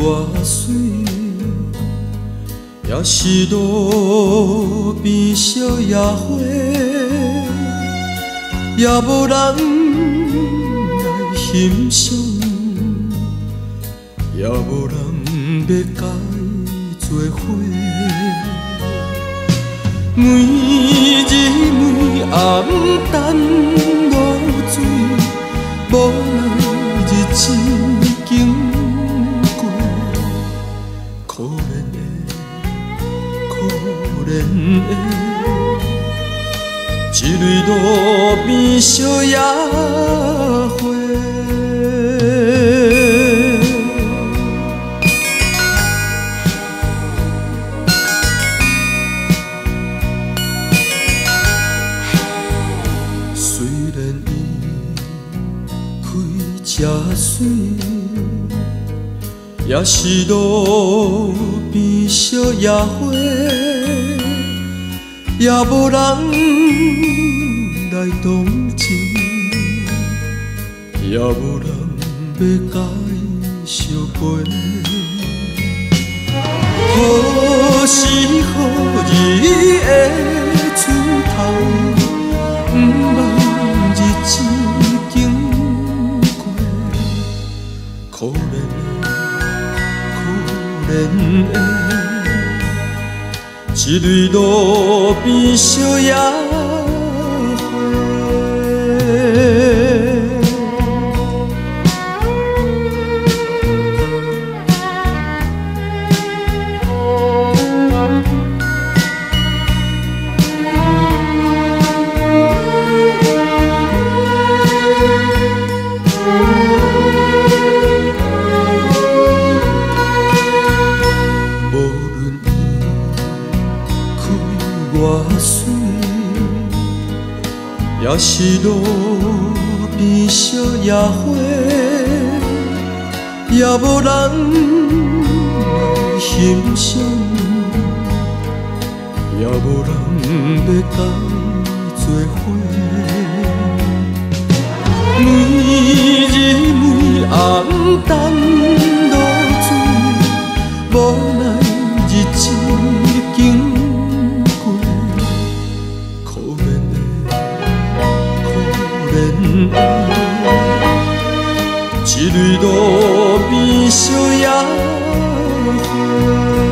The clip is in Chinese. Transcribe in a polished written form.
外水，也是路边小野花，也无人来欣赏，也无人要甲伊做伙。每日每暗等露水，无奈日子经过，可怜的，可怜的，一蕊路边小野花。虽然伊开这水，也是路边小野花，也无人来同情，也无人要甲伊相陪。何时何日会出头？不望日子经过，可怜的，可怜的，一蕊路边小野花。外水，也是路边小野花，也无人来欣赏，也无人要甲伊做伙。每日每暗等露水，无奈日子经。一蕊路边小野花。